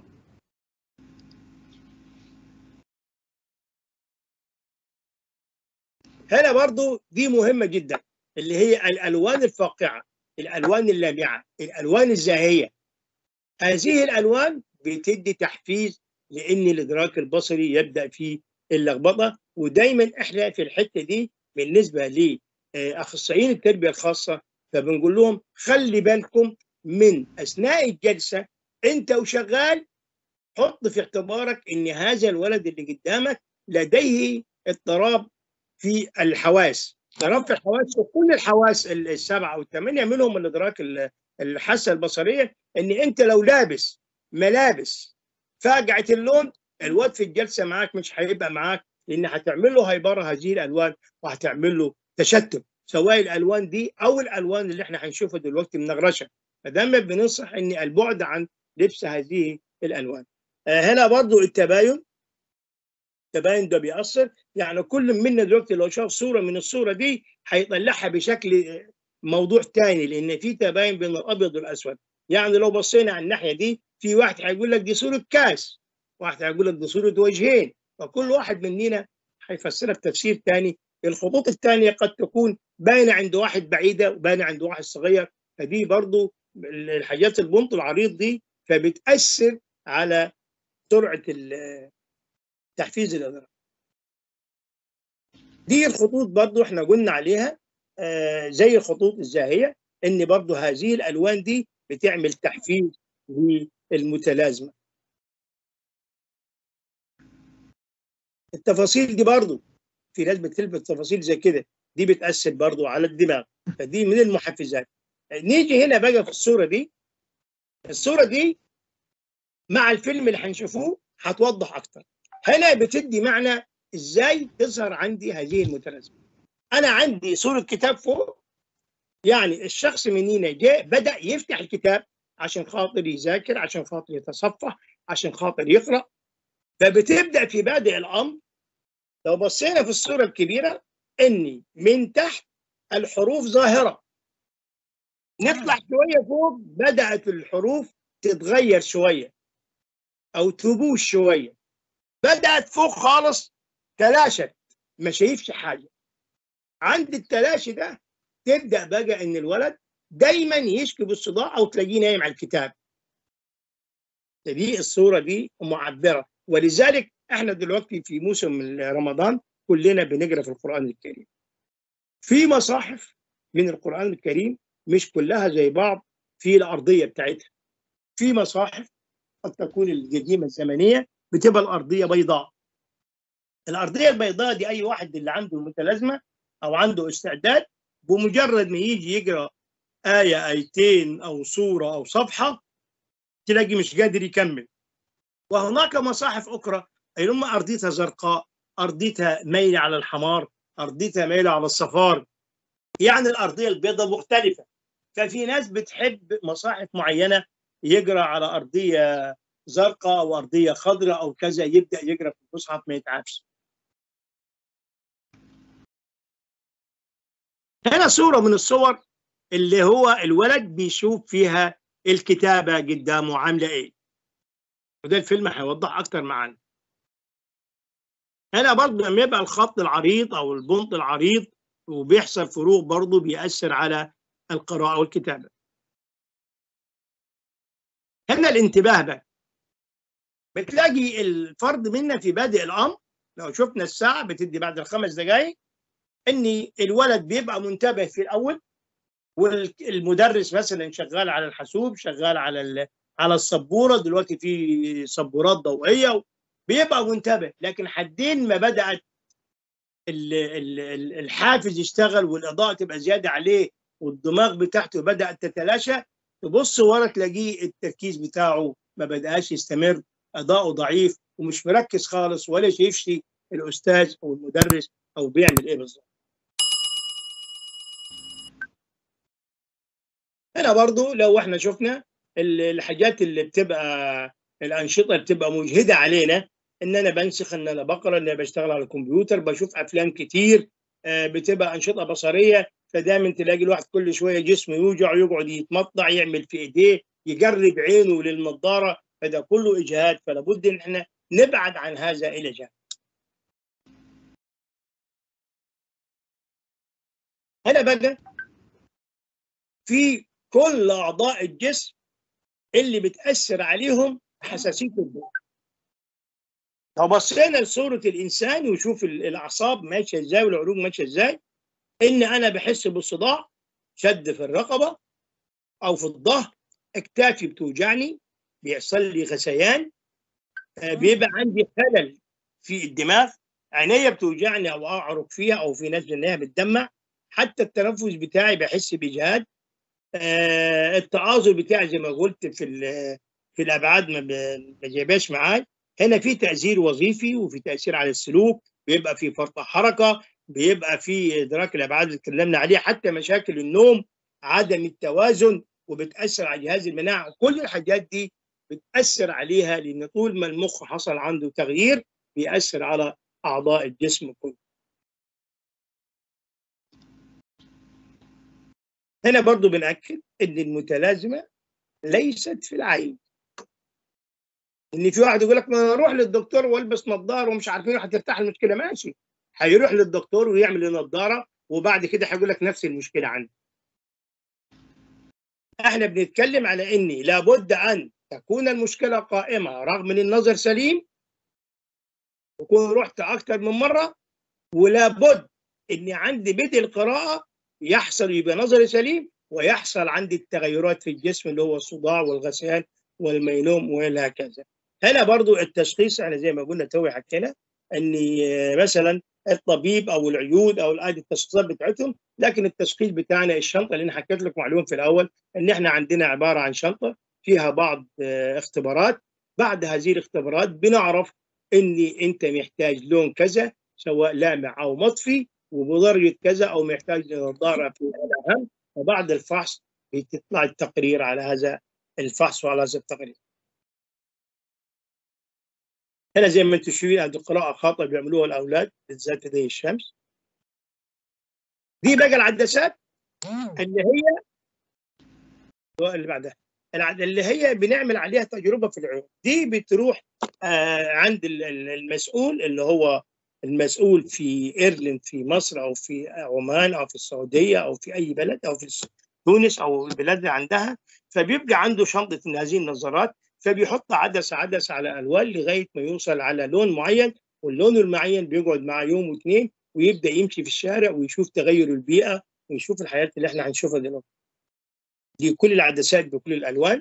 هنا برضو دي مهمة جدا، اللي هي الألوان الفاقعة، الألوان اللامعة، الألوان الزاهية. هذه الألوان بتدي تحفيز لأن الإدراك البصري يبدأ في اللخبطة. ودايما إحنا في الحتة دي بالنسبة لأخصائيين التربية الخاصة فبنقول لهم خلي بالكم من أثناء الجلسة أنت وشغال، حط في اعتبارك أن هذا الولد اللي قدامك لديه اضطراب في الحواس، اضطراب في الحواس، وكل الحواس السبعة والثمانية منهم الإدراك الحاسة البصرية. ان انت لو لابس ملابس فاقعة اللون، الواد في الجلسة معاك مش هيبقى معاك، لان هتعمل له هيبره هذه الالوان وهتعمل له تشتت، سواء الالوان دي او الالوان اللي احنا هنشوفها دلوقتي منغرشه. فدايما بننصح ان البعد عن لبس هذه الالوان. هنا برضو التباين ده بيأثر، يعني كل منا دلوقتي لو شاف صورة من الصورة دي هيطلعها بشكل موضوع تاني، لأن في تباين بين الأبيض والأسود. يعني لو بصينا على الناحية دي في واحد هيقول لك دي صورة كاس، واحد هيقول لك دي صورة وجهين، فكل واحد مننا هيفسرها بتفسير تاني. الخطوط الثانية قد تكون باينة عند واحد بعيدة وباينة عند واحد صغير، فدي برضو الحاجات البنط العريض دي فبتأثر على سرعة تحفيز الإدراك. دي الخطوط برضو احنا قلنا عليها زي الخطوط الزاهية، ان برضو هذه الألوان دي بتعمل تحفيز للمتلازمة. التفاصيل دي برضو في ناس بتلبس تفاصيل زي كده، دي بتأثر برضو على الدماغ، فدي من المحفزات. نيجي هنا بقى في الصورة دي مع الفيلم اللي هنشوفوه هتوضح أكتر. هنا بتدي معنى ازاي تظهر عندي هذه المتلازمة. أنا عندي صورة كتاب فوق، يعني الشخص من هنا جاء بدأ يفتح الكتاب عشان خاطر يذاكر، عشان خاطر يتصفح، عشان خاطر يقرأ. فبتبدأ في بادئ الأمر لو بصينا في الصورة الكبيرة إني من تحت الحروف ظاهرة، نطلع شوية فوق بدأت الحروف تتغير شوية أو تبوش شوية، بدأت فوق خالص تلاشت، ما شايفش حاجة. عند التلاشي ده تبدأ بقى إن الولد دايما يشكي بالصداع أو تلاقيه نايم على الكتاب. دي الصورة دي معبرة، ولذلك احنا دلوقتي في موسم رمضان كلنا بنقرأ في القرآن الكريم. في مصاحف من القرآن الكريم مش كلها زي بعض في الأرضية بتاعتها. في مصاحف قد تكون القديمة الزمنية بتبقى الأرضية بيضاء. الأرضية البيضاء دي أي واحد اللي عنده متلازمة أو عنده استعداد بمجرد ما يجي يقرأ آية آيتين أو سورة أو صفحة تلاقي مش قادر يكمل. وهناك مصاحف أخرى أي هم أرضيتها زرقاء، أرضيتها ميلة على الحمار، أرضيتها ميلة على الصفار، يعني الأرضية البيضاء مختلفة. ففي ناس بتحب مصاحف معينة يقرأ على أرضية زرقاء أو أرضية خضراء أو كذا، يبدأ يقرأ في المصحف ما يتعبش. هنا صورة من الصور اللي هو الولد بيشوف فيها الكتابة قدامه عاملة إيه، وده الفيلم هيوضح أكتر معانا. هنا برضه لما يبقى الخط العريض أو البنط العريض وبيحصل فروق برضه بيأثر على القراءة والكتابة. هنا الانتباه بقى بتلاقي الفرد منا في بادئ الأمر، لو شفنا الساعة بتدي بعد ال5 دقائق إن الولد بيبقى منتبه في الأول، والمدرس مثلا شغال على الحاسوب، شغال على السبورة، دلوقتي في سبورات ضوئية، بيبقى منتبه. لكن حدين ما بدأت الحافز يشتغل والاضاءه تبقى زياده عليه والدماغ بتاعته بدات تتلاشى، تبص ورا تلاقيه التركيز بتاعه ما بداش يستمر، اداؤه ضعيف ومش مركز خالص ولا شايفش الاستاذ او المدرس او بيعمل ايه بالظبط. هنا برضو لو احنا شفنا الحاجات اللي بتبقى الانشطه اللي بتبقى مجهده علينا، ان انا بنسخ، ان انا بقرا، ان انا بشتغل على الكمبيوتر، بشوف افلام كتير، بتبقى انشطه بصريه، فدايما تلاقي الواحد كل شويه جسمه يوجع، يقعد يتمطع، يعمل في ايديه، يقرب عينه للنظاره، فده كله اجهاد، فلا بد ان احنا نبعد عن هذا الى جانب. هنا بقى في كل اعضاء الجسم اللي بتاثر عليهم حساسيه الضوء. لو بصينا لصوره الانسان وشوف الاعصاب ماشيه ازاي والعروق ماشيه ازاي، ان انا بحس بالصداع، شد في الرقبه او في الظهر، اكتافي بتوجعني، بيحصل لي غثيان، بيبقى عندي خلل في الدماغ، عينيا بتوجعني او اعرق فيها، او في ناس عينيها بتدمع، حتى التنفس بتاعي بحس باجهاد، التعاظر بتاعي زي ما قلت في الابعاد ما جايباش معاي. هنا في تاثير وظيفي وفي تاثير على السلوك، بيبقى في فرط حركه، بيبقى في ادراك الابعاد اللي اتكلمنا عليها، حتى مشاكل النوم، عدم التوازن، وبتاثر على جهاز المناعه. كل الحاجات دي بتاثر عليها، لان طول ما المخ حصل عنده تغيير بيأثر على اعضاء الجسم كله. هنا برضو بنأكد ان المتلازمه ليست في العين. ان في واحد يقول لك ما اروح للدكتور والبس نظاره ومش عارفين هترتاح المشكله، ماشي، هيروح للدكتور ويعمل النظاره وبعد كده هيقول لك نفس المشكله عندي. احنا بنتكلم على اني لابد ان تكون المشكله قائمه رغم ان النظر سليم، وكون رحت اكثر من مره، ولابد اني عندي بدء القراءه يحصل يبقى نظري سليم، ويحصل عندي التغيرات في الجسم اللي هو الصداع والغثيان والميلوم وهكذا. هنا برضو التشخيص، احنا زي ما قلنا توي حكينا ان مثلا الطبيب او العيود او التشخيصات بتاعتهم، لكن التشخيص بتاعنا الشنطه اللي انا حكيت لك معلوم في الاول، ان احنا عندنا عباره عن شنطه فيها بعض اختبارات. بعد هذه الاختبارات بنعرف ان انت محتاج لون كذا سواء لامع او مطفي وبدرجه كذا، او محتاج لنظاره في الاهم، وبعد الفحص بتطلع التقرير على هذا الفحص وعلى هذا التقرير. هنا زي ما انتم شايفين عند قراءة خاطئة بيعملوها الأولاد بالذات في ضي الشمس. دي بقى العدسات اللي هي اللي بعدها، اللي هي بنعمل عليها تجربة في العيون. دي بتروح عند المسؤول اللي هو المسؤول في إيرلند في مصر أو في عمان أو في السعودية أو في أي بلد أو في تونس أو البلاد اللي عندها، فبيبقى عنده شنطة من هذه النظارات، فبيحط عدسة عدسة على ألوان لغاية ما يوصل على لون معين، واللون المعين بيقعد معاه يوم واثنين، ويبدأ يمشي في الشارع ويشوف تغير البيئة ويشوف الحياة اللي احنا هنشوفها دلوقتي. دي كل العدسات بكل الألوان،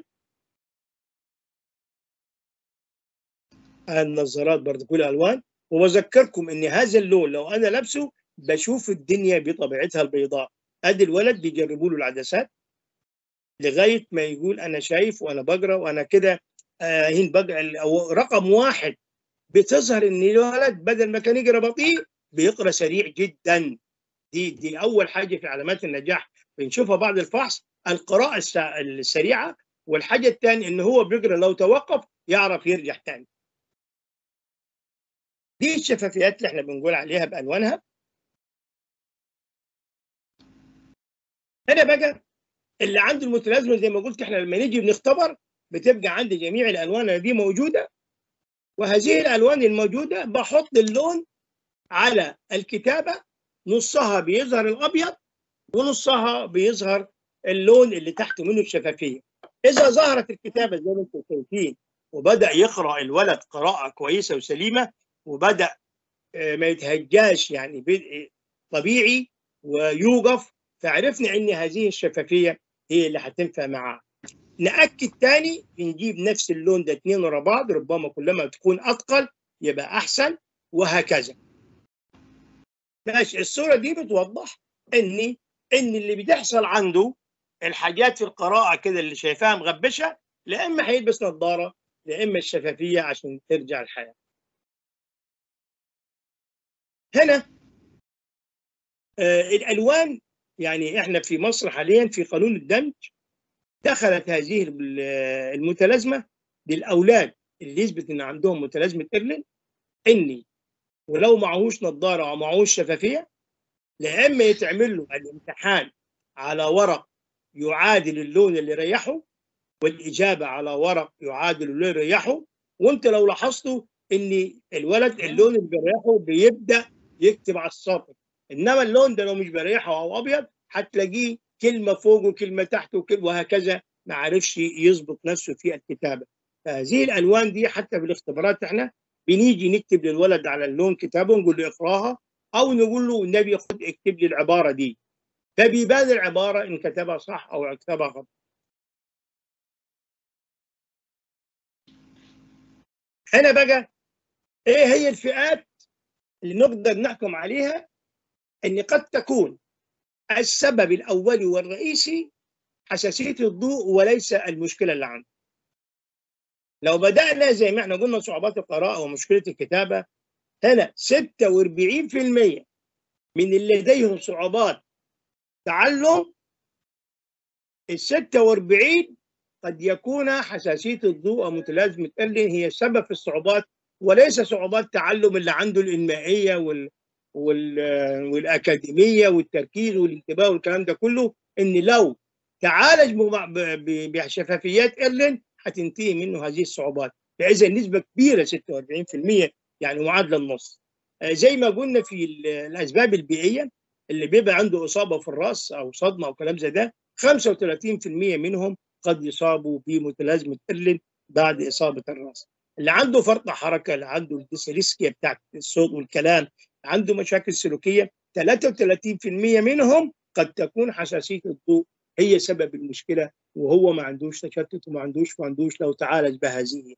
النظارات برضه كل الألوان. وبذكركم إن هذا اللون لو أنا لابسه بشوف الدنيا بطبيعتها البيضاء. أدي الولد بيجربوا له العدسات لغاية ما يقول أنا شايف وأنا بقرأ وأنا كده. هين بقرأ رقم واحد بتظهر إن الولد بدل ما كان يقرأ بطيء بيقرأ سريع جدا. دي أول حاجة في علامات النجاح بنشوفها بعد الفحص، القراءة السريعة. والحاجة الثانية إن هو بيقرأ لو توقف يعرف يرجع تاني. دي الشفافيات اللي احنا بنقول عليها بألوانها. هنا بقى اللي عنده المتلازمة زي ما قلت احنا لما نيجي بنختبر بتبقى عندي جميع الألوان دي موجودة، وهذه الألوان الموجودة بحط اللون على الكتابة، نصها بيظهر الأبيض ونصها بيظهر اللون اللي تحت منه الشفافية. إذا ظهرت الكتابة زي ما انتم شايفين وبدأ يقرأ الولد قراءة كويسة وسليمة وبدأ ما يتهجاش يعني بدء طبيعي ويوقف، فعرفنا ان هذه الشفافيه هي اللي هتنفع معاه. ناكد تاني بنجيب نفس اللون ده اثنين ورا بعض، ربما كلما تكون اثقل يبقى احسن وهكذا. ماشي. الصوره دي بتوضح ان اللي بتحصل عنده الحاجات في القراءه كده اللي شايفاها مغبشه، لا اما هيلبس نظاره لا اما الشفافيه عشان ترجع الحياه. هنا الالوان، يعني احنا في مصر حاليا في قانون الدمج دخلت هذه المتلازمه للاولاد اللي يثبت ان عندهم متلازمه إرلين، اني ولو معهوش نظاره او معهوش شفافيه، لا اما يتعمل له الامتحان على ورق يعادل اللون اللي يريحه، والاجابه على ورق يعادل اللون اللي يريحه. وانت لو لاحظتوا ان الولد اللون اللي بيريحه بيبدا يكتب على السطر، انما اللون ده لو مش بيريحه او ابيض هتلاقيه كلمه فوق وكلمه تحت وهكذا، ما عرفش يظبط نفسه في الكتابه. فهذه الالوان دي حتى في الاختبارات احنا بنيجي نكتب للولد على اللون كتابه ونقول له اقراها، او نقول له النبي خد اكتب لي العباره دي، فبيبان العباره ان كتبها صح او كتبها غلط. هنا بقى ايه هي الفئات اللي نقدر نحكم عليها ان قد تكون السبب الاولي والرئيسي حساسيه الضوء وليس المشكله اللي عنده. لو بدانا زي ما احنا قلنا صعوبات القراءه ومشكله الكتابه، هنا 46% من اللي لديهم صعوبات تعلم، ال 46 قد يكون حساسيه الضوء او متلازمه إرلين هي السبب في الصعوبات، وليس صعوبات تعلم اللي عنده الانمائيه والاكاديميه والتركيز والانتباه والكلام ده كله. ان لو تعالج بشفافيات إرلين هتنتهي منه هذه الصعوبات. فاذا نسبه كبيره 46% يعني معادله النص. زي ما قلنا في الاسباب البيئيه اللي بيبقى عنده اصابه في الراس او صدمه او كلام زي ده، 35% منهم قد يصابوا بمتلازمه إرلين بعد اصابه الراس. اللي عنده فرط حركه، اللي عنده الديسليسكيا بتاعت الصوت والكلام، عنده مشاكل سلوكيه، 33% منهم قد تكون حساسيه الضوء هي سبب المشكله، وهو ما عندوش تشتت وما عندوش لو تعالج بهذه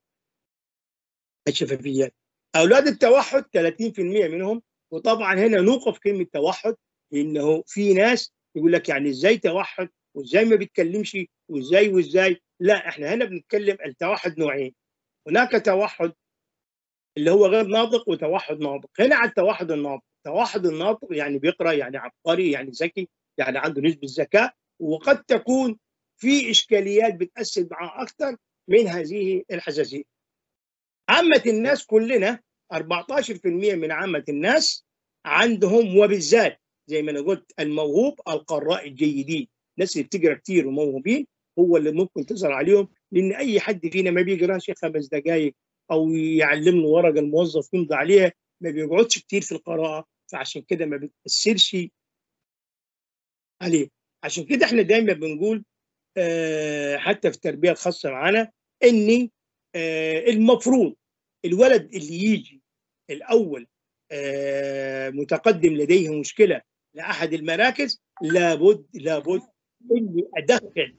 الشفافيات. اولاد التوحد 30% منهم، وطبعا هنا نوقف كلمه توحد، لانه في ناس يقول لك يعني ازاي توحد وازاي ما بيتكلمش وازاي. لا، احنا هنا بنتكلم التوحد نوعين. هناك توحد اللي هو غير ناطق وتوحد ناطق. هنا على التوحد الناطق، التوحد الناطق يعني بيقرا يعني عبقري يعني ذكي يعني عنده نسبه ذكاء، وقد تكون في اشكاليات بتاثر معاه اكثر من هذه الحساسيه. عامه الناس كلنا 14% من عامه الناس عندهم، وبالذات زي ما انا قلت الموهوب القراء الجيدين، الناس اللي بتقرا كتير وموهوبين هو اللي ممكن تظهر عليهم، لان اي حد فينا ما بيقراش 5 دقائق او يعلم له ورقه الموظف يمضي عليها، ما بيقعدش كتير في القراءه، فعشان كده ما بتاثرش عليه. عشان كده احنا دايما بنقول حتى في التربيه الخاصه معانا ان المفروض الولد اللي يجي الاول متقدم لديه مشكله لاحد المراكز، لابد اني ادخل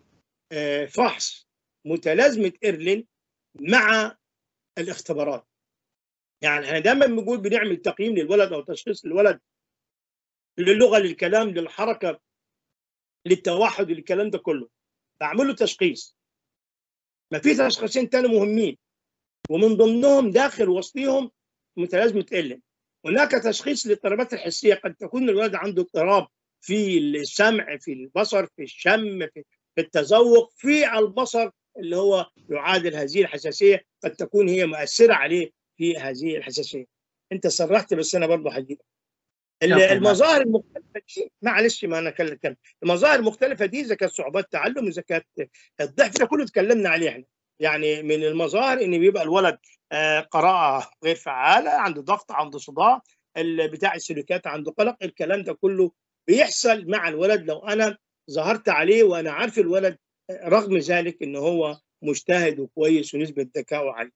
فحص متلازمه إرلين مع الاختبارات. يعني احنا دايما بنقول بنعمل تقييم للولد او تشخيص للولد للغه للكلام للحركه للتوحد للكلام ده كله، بعمل له تشخيص. ما في تشخيصين تاني مهمين ومن ضمنهم داخل وسطهم متلازمه إرلين. هناك تشخيص للاضطرابات الحسيه، قد تكون الولد عنده اضطراب في السمع، في البصر، في الشم، في التذوق، في البصر اللي هو يعادل هذه الحساسيه، قد تكون هي مؤثره عليه في هذه الحساسيه. انت صرحت بس انا برضه هجيب المظاهر المختلفه دي. معلش ما انا كلمت. المظاهر المختلفه دي اذا كانت صعوبات تعلم، اذا كانت الضعف، ده كله اتكلمنا عليه احنا. يعني من المظاهر ان بيبقى الولد قراءه غير فعاله، عنده ضغط، عنده صداع، بتاع السلوكيات، عنده قلق، الكلام ده كله بيحصل مع الولد لو انا ظهرت عليه وانا عارف الولد رغم ذلك ان هو مجتهد وكويس ونسبه ذكائه عاليه.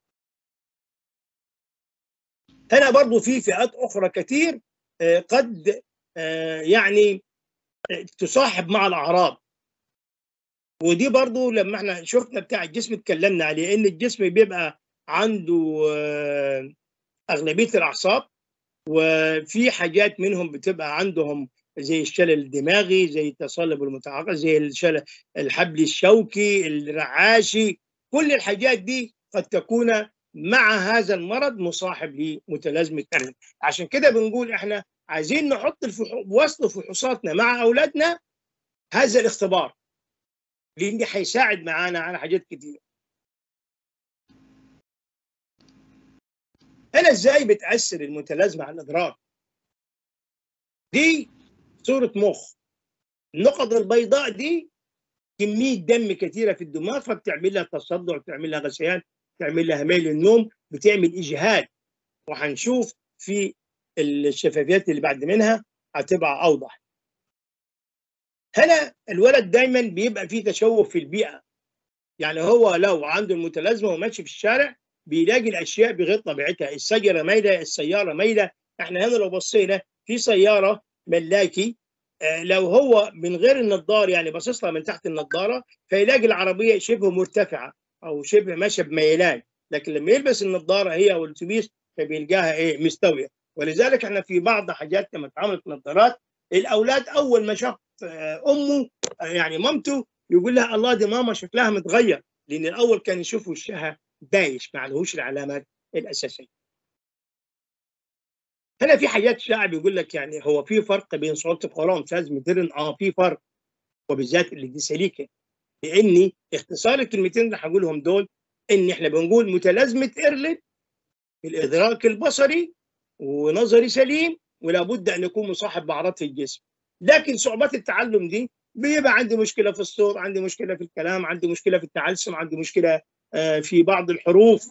هنا برضو في فئات اخرى كتير قد يعني تصاحب مع الاعراض، ودي برضو لما احنا شفنا بتاع الجسم اتكلمنا عليه، ان الجسم بيبقى عنده اغلبيه الاعصاب وفي حاجات منهم بتبقى عندهم زي الشلل الدماغي، زي التصلب المتعاقد، زي الحبل الشوكي، الرعاشي. كل الحاجات دي قد تكون مع هذا المرض مصاحب لمتلازمة إرلين. عشان كده بنقول احنا عايزين نحط وسط فحوصاتنا مع أولادنا هذا الاختبار، لأن هيساعد معانا على حاجات كتير. هنا ازاي بتأثر المتلازمة على الإدراك؟ دي صورة مخ. النقط البيضاء دي كمية دم كثيرة في الدماغ، فبتعمل لها تصدع، بتعمل لها غثيان، بتعمل لها ميل النوم، بتعمل إجهاد. وهنشوف في الشفافيات اللي بعد منها هتبقى أوضح. هنا الولد دايما بيبقى فيه تشوه في البيئة، يعني هو لو عنده المتلازمة وماشي في الشارع بيلاقي الأشياء بغير طبيعتها، الشجرة مايلة، السيارة مايلة. احنا هنا لو بصينا في سيارة ملاكي، لو هو من غير النظارة يعني باصص لها من تحت النظارة فيلاقي العربية شبه مرتفعة أو شبه ماشية بميلان، لكن لما يلبس النظارة هي أو الأتوبيس فبيلقاها مستوية. ولذلك احنا في بعض حاجات لما اتعملت نظارات الأولاد أول ما شاف أمه يعني مامته يقول لها الله دي ماما شكلها متغير، لأن الأول كان يشوف وشها بايش ما عليهوش العلامات الأساسية. هنا في حاجات شعب يقول لك يعني هو في فرق بين صعوبة القراءة وامتياز مودرن؟ في فرق، وبالذات اللي دي سليكه، لاني اختصار الكلمتين اللي هقولهم دول ان احنا بنقول متلازمه إرلين في الادراك البصري ونظري سليم، ولا بد ان يكون مصاحب باعراض في الجسم. لكن صعوبات التعلم دي بيبقى عندي مشكله في الصوت، عندي مشكله في الكلام، عندي مشكله في التعلسم، عندي مشكله في بعض الحروف.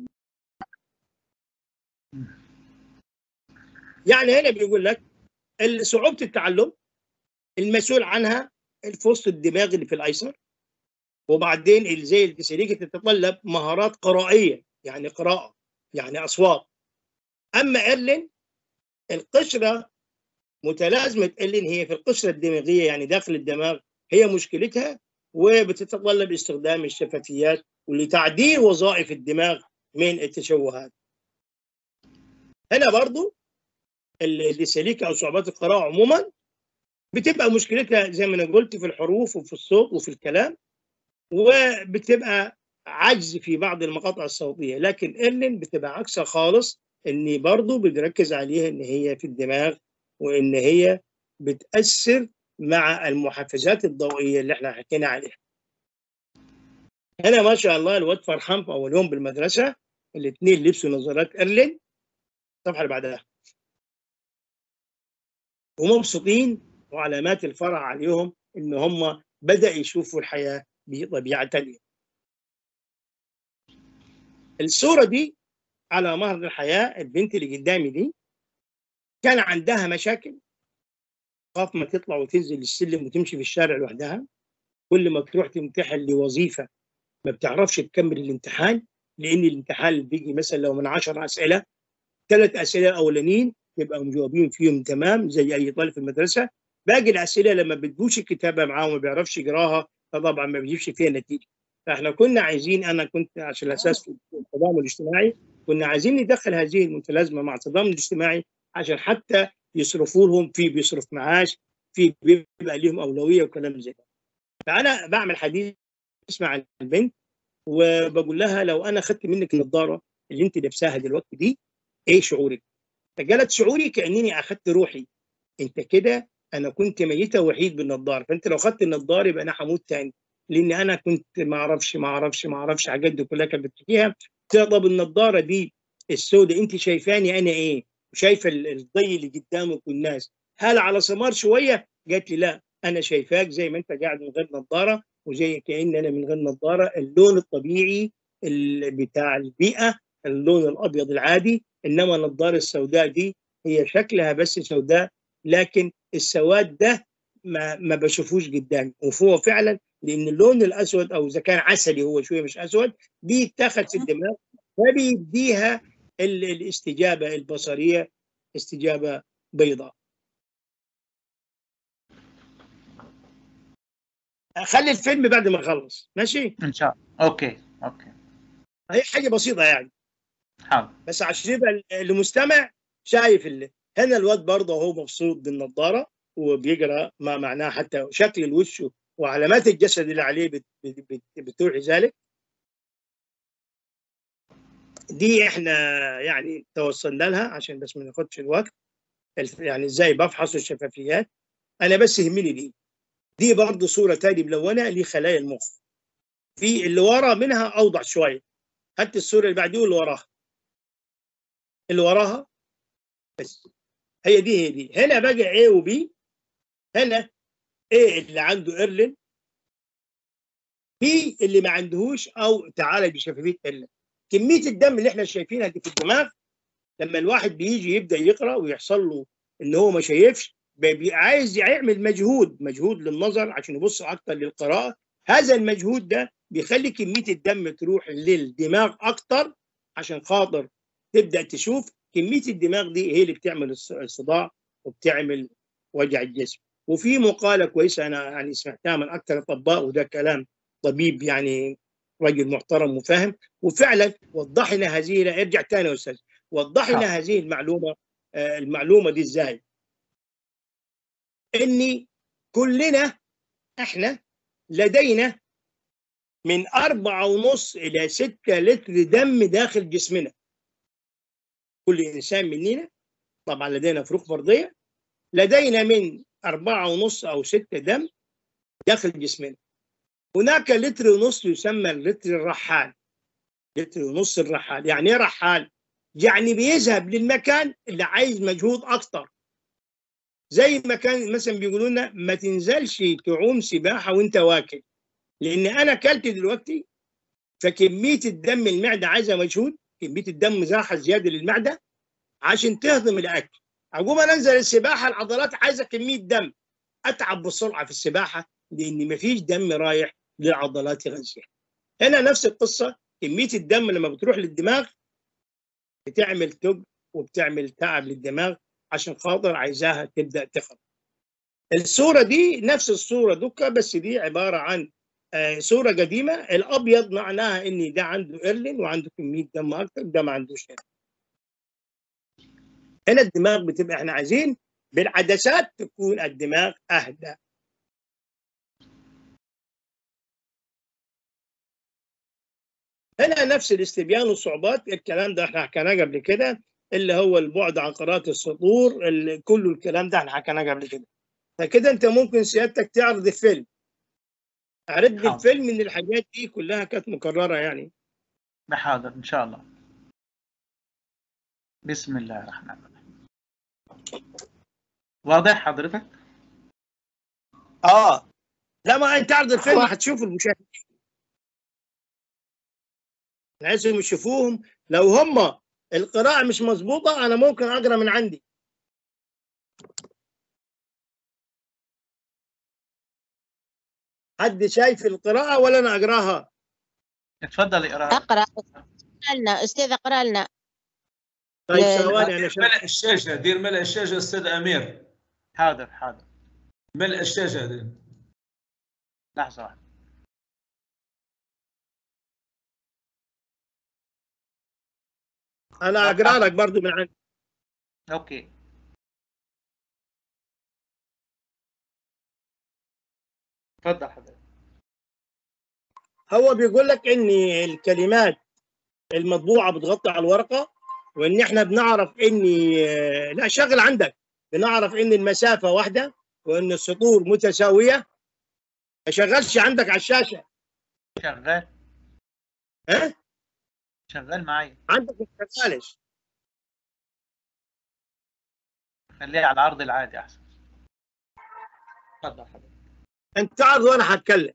يعني هنا بيقول لك صعوبه التعلم المسؤول عنها الفص الدماغي اللي في الايسر، وبعدين زي الديسليكيا تتطلب مهارات قرائيه، يعني قراءه يعني اصوات. اما إرلين القشره، متلازمه إرلين هي في القشره الدماغيه يعني داخل الدماغ، هي مشكلتها، وبتتطلب استخدام الشفافيات ولتعديل وظائف الدماغ من التشوهات. هنا برضو الديسليكيا او صعوبات القراءه عموما بتبقى مشكلتها زي ما انا قلت في الحروف وفي الصوت وفي الكلام، وبتبقى عجز في بعض المقاطع الصوتيه. لكن إرلين بتبقى عكسها خالص، اني برضو بنركز عليها ان هي في الدماغ، وان هي بتاثر مع المحفزات الضوئيه اللي احنا حكينا عليها. هنا ما شاء الله الواد فرحان في اول يوم بالمدرسه، الاثنين لبسوا نظارات إرلين. الصفحه اللي بعدها ومبسوطين، وعلامات الفرح عليهم ان هم بدأ يشوفوا الحياه بطبيعه تانيه. الصوره دي على مهر الحياه، البنت اللي قدامي دي كان عندها مشاكل، خاف ما تطلع وتنزل السلم وتمشي في الشارع لوحدها. كل ما تروح تمتحن لوظيفه ما بتعرفش تكمل الامتحان، لان الامتحان بيجي مثلا لو من 10 اسئله 3 اسئله اولانيين يبقى مجاوبين فيهم تمام زي اي طالب في المدرسه، باقي الاسئله لما بتبوش الكتابه معاه وما بيعرفش يقراها فطبعا ما بيجيبش فيها نتيجه. فاحنا كنا عايزين، انا كنت عشان الاساس في التضامن الاجتماعي، كنا عايزين ندخل هذه المتلازمه مع التضامن الاجتماعي عشان حتى يصرفوا لهم، في بيصرف معاش، في بيبقى لهم اولويه وكلام زي ده. فانا بعمل حديث مع البنت وبقول لها لو انا اخذت منك النظاره اللي انت لابساها دلوقتي دي ايه شعورك؟ فقالت شعوري كانني اخذت روحي. انت كده انا كنت ميته وحيد بالنظاره، فانت لو اخذت النظاره يبقى انا هموت تاني، لان انا كنت ما اعرفش حاجات دي كلها كانت بتحكيها. طب النظاره دي السوداء انت شايفاني انا ايه؟ وشايفه الضي اللي قدامك والناس، هل على سمار شويه؟ قالت لي لا، انا شايفاك زي ما انت قاعد من غير نظاره، وزي كأن انا من غير نظاره، اللون الطبيعي بتاع البيئه اللون الابيض العادي، انما النظاره السوداء دي هي شكلها بس سوداء، لكن السواد ده ما بشوفوش قدامي. وهو فعلا لان اللون الاسود او اذا كان عسلي هو شويه مش اسود بيتاخد في الدماغ فبيديها الاستجابه البصريه استجابه بيضاء. خلي الفيلم بعد ما اخلص ماشي ان شاء الله. اوكي هي حاجه بسيطه يعني، حاضر. بس عشان يبقى المستمع شايف هنا الواد برضه هو مبسوط بالنظاره وبيقرا ما معناه، حتى شكل الوش وعلامات الجسد اللي عليه بتوحي ذلك. دي احنا يعني توصلنا لها عشان بس ما ناخدش الوقت، يعني ازاي بفحص الشفافيات. انا بس يهمني دي برضه صوره تاني ملونه لخلايا المخ. في اللي ورا منها اوضح شويه، هات الصوره اللي بعديه واللي وراها، اللي وراها بس. هي دي هنا بقى A و B. هنا A اللي عنده إيرلين، B اللي ما عندهوش او تعالج بشفافيه إيرلين. كميه الدم اللي احنا شايفينها دي في الدماغ، لما الواحد بيجي يبدا يقرا ويحصل له ان هو ما شايفش، عايز يعمل مجهود للنظر عشان يبص اكتر للقراءه. هذا المجهود ده بيخلي كميه الدم تروح للدماغ اكتر عشان خاطر تبدا تشوف. كميه الدماغ دي هي اللي بتعمل الصداع وبتعمل وجع الجسم. وفي مقاله كويسه انا يعني سمعتها من اكثر الاطباء، وده كلام طبيب يعني رجل محترم وفاهم، وفعلا وضح لنا هذه. ارجع ثاني يا استاذ، وضح لنا هذه المعلومه دي ازاي. اني كلنا احنا لدينا من 4.5 إلى 6 لتر دم داخل جسمنا. كل إنسان مننا طبعا لدينا فروق فردية، لدينا من 4.5 أو 6 دم داخل جسمنا. هناك 1.5 لتر يسمى اللتر الرحال. 1.5 لتر الرحال يعني ايه رحال؟ يعني بيذهب للمكان اللي عايز مجهود أكتر. زي ما كان مثلا بيقولوا لنا ما تنزلش تعوم سباحة وانت واكل، لأن أنا أكلت دلوقتي فكمية الدم المعدة عايزة مجهود، كمية الدم زاحة زيادة للمعدة عشان تهضم الأكل. أقوم أنزل السباحة، العضلات عايزة كمية دم، أتعب بسرعة في السباحة لأن مفيش دم رايح للعضلات يغذيها. هنا نفس القصة، كمية الدم لما بتروح للدماغ بتعمل تب وبتعمل تعب للدماغ عشان خاطر عايزاها تبدأ تخرج. الصورة دي نفس الصورة دوكا، بس دي عبارة عن صورة قديمة. الأبيض معناها إن ده عنده إيرلين وعنده كمية دم أكتر، ده ما عندوش إيرلين. هنا الدماغ بتبقى إحنا عايزين بالعدسات تكون الدماغ أهدى. هنا نفس الاستبيان والصعوبات، الكلام ده إحنا حكيناه قبل كده، اللي هو البعد عن قراءة السطور، كل الكلام ده إحنا حكيناه قبل كده. فكده أنت ممكن سيادتك تعرض الفيلم. عرض الفيلم من الحاجات دي كلها كانت مكررة يعني. حاضر إن شاء الله. بسم الله الرحمن الرحيم. واضح حضرتك؟ لما انت تعرض الفيلم هتشوف المشاهدين لازم يشوفوهم. لو هم القراءة مش مظبوطة أنا ممكن أقرأ من عندي. حد شايف القراءة ولا أنا أقراها؟ اتفضل اقرأ. اقرأ لنا أستاذ، اقرأ لنا. طيب ثواني أنا ملء الشاشة، دير ملء الشاشة أستاذ أمير. حاضر ملء الشاشة دي. لحظة واحدة. أنا أقرأ لك برضو من عندي. أوكي. اتفضل حضرتك. هو بيقول لك إن الكلمات المطبوعة بتغطي على الورقة، وإن إحنا بنعرف إن لا شغل عندك، بنعرف إن المسافة واحدة وإن السطور متساوية. ما شغلش عندك على الشاشة؟ شغال. ها؟ شغال معايا. عندك ما شغالش. خليها على العرض العادي أحسن. اتفضل حضرتك. أنت تعرض وأنا هتكلم.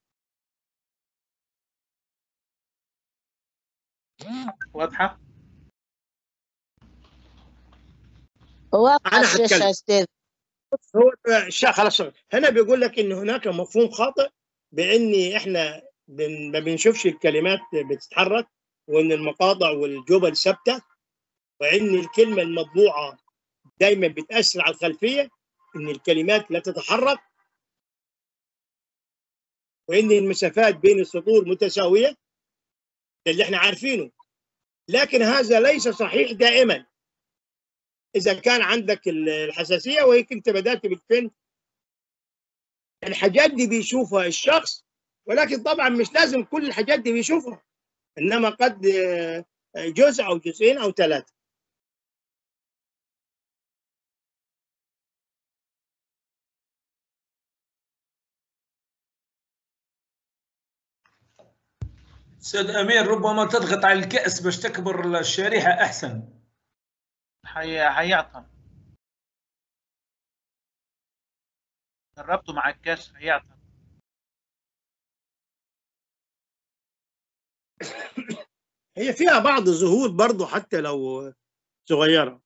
واضحة؟ واضحة الشاشة أستاذ. هو خلاص. هنا بيقول لك ان هناك مفهوم خاطئ بان احنا ما بنشوفش الكلمات بتتحرك، وان المقاطع والجمل ثابته، وان الكلمه المطبوعه دايما بتاثر على الخلفيه، ان الكلمات لا تتحرك، وان المسافات بين السطور متساويه اللي احنا عارفينه. لكن هذا ليس صحيح دائما. اذا كان عندك الحساسيه، وهيك انت بدات بالفن. الحاجات دي بيشوفها الشخص، ولكن طبعا مش لازم كل الحاجات دي بيشوفها، انما قد جزء او جزئين او ثلاثه. استاذ امير، ربما تضغط على الكأس باش تكبر الشريحه احسن. هيعطل. جربته مع الكاس هيعطل. هي فيها بعض ظهور برضه حتى لو صغيره.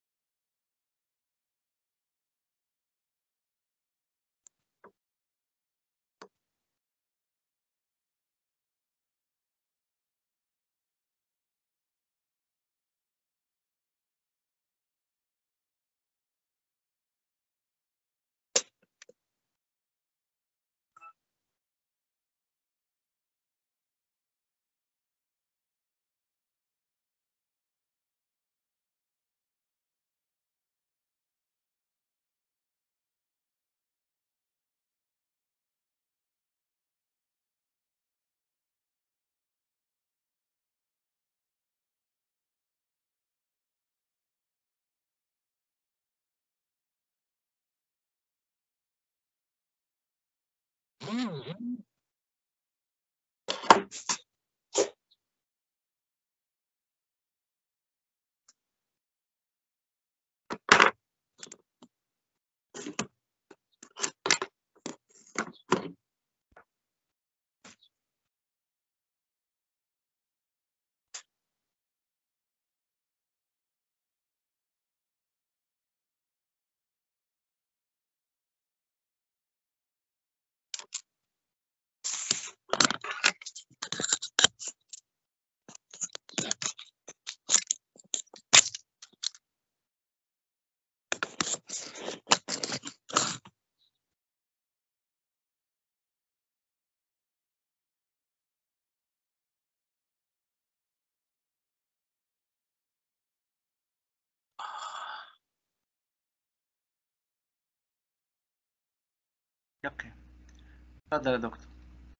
اوكي، اتفضل يا دكتور.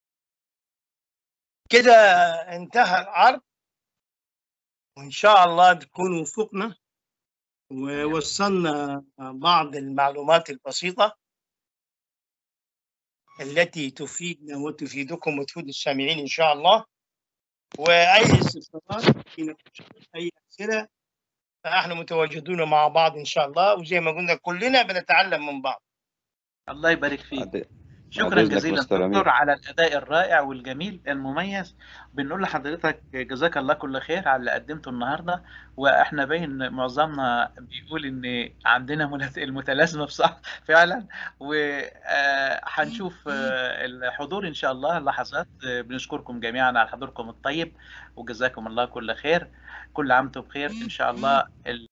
كده انتهى العرض، وإن شاء الله تكون وفقنا ووصلنا بعض المعلومات البسيطة التي تفيدنا وتفيدكم وتفيد السامعين إن شاء الله. وأي استفسارات، أي أسئلة، فنحن متواجدون مع بعض إن شاء الله، وزي ما قلنا كلنا بنتعلم من بعض. الله يبارك فيك. شكرا جزيلا دكتور على الاداء الرائع والجميل المميز. بنقول لحضرتك جزاك الله كل خير على اللي قدمته النهارده. واحنا باين معظمنا بيقول ان عندنا المتلازمه بصح فعلا. وهنشوف الحضور ان شاء الله لحظات. بنشكركم جميعا على حضوركم الطيب، وجزاكم الله كل خير. كل عام وانتم بخير ان شاء الله.